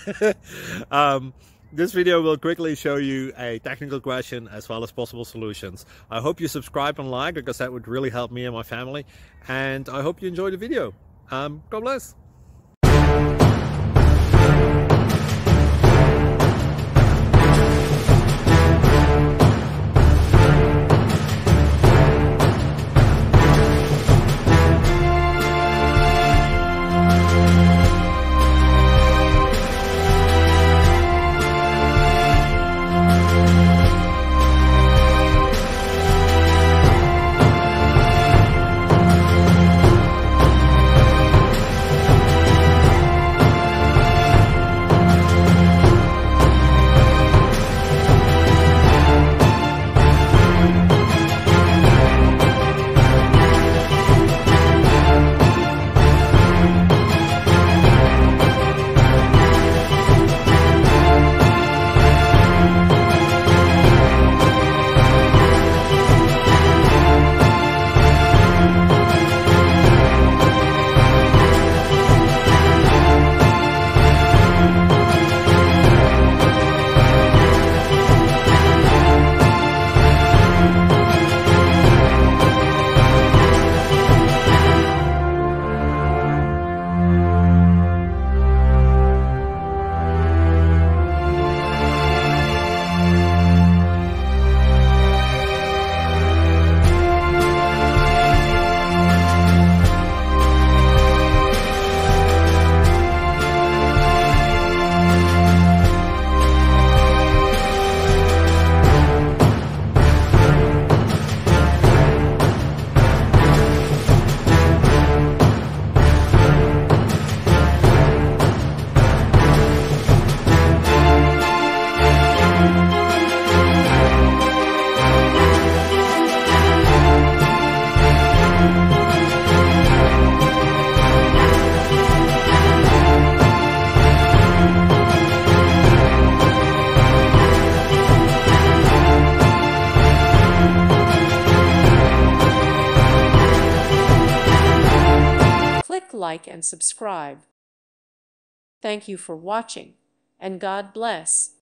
um, this video will quickly show you a technical question as well as possible solutions. I hope you subscribe and like, because that would really help me and my family. And I hope you enjoy the video. God bless. Click like and subscribe. Thank you for watching, and God bless.